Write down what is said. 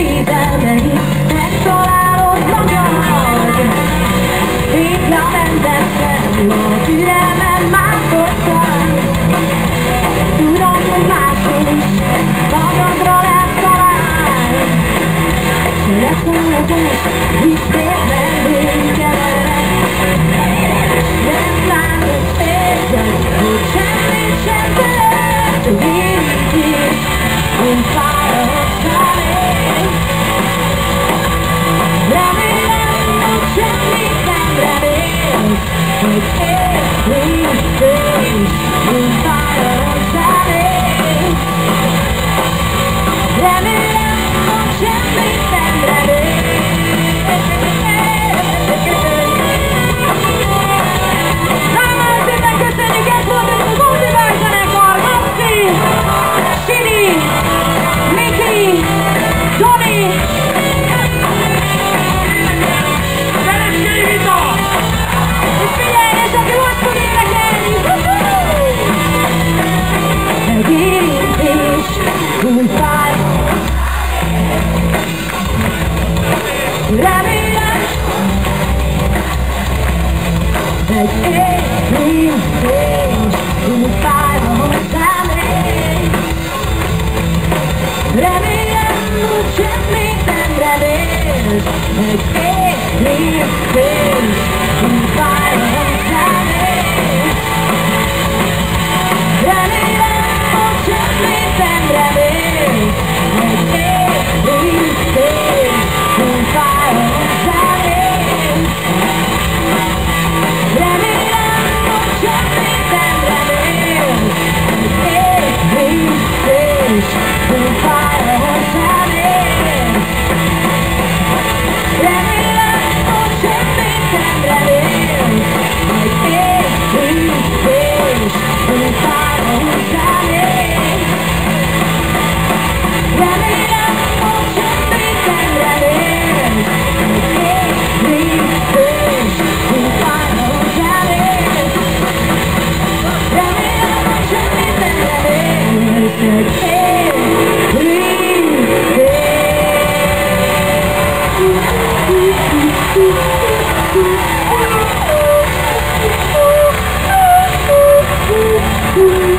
védelmei megtalálod magad. Véglementesen a türelmem mászottam. Tudom, hogy máshol is magadra lehet találni. Szeretem most, ismétlen végelenek. Nem látod, érzed, hogy semmit sem tehet, csak érintés, mint fáradtál én. Remélem, hogy semmit nem remélsz, hogy érintés, mint fáradtál én. Remélem, hogy semmit nem remélsz. Remélem, egy érintés, úgy fájva hozzám én. Remélem, hogy semmit nem remélsz, egy érintés, úgy fájva hozzám én. Remélem, hogy semmit nem remélsz, egy érintés, úgy fájva hozzám én. Remélem, hogy semmit nem remélsz, egy érintés, úgy fájva hozzám én. Remélem, hogy semmit nem remélsz, egy érintés, úgy fájva hozzám én. Remélem, hogy semmit nem remélsz, egy érintés, úgy fájva hozzám én. Remélem, hogy semmit nem remélsz, egy érintés.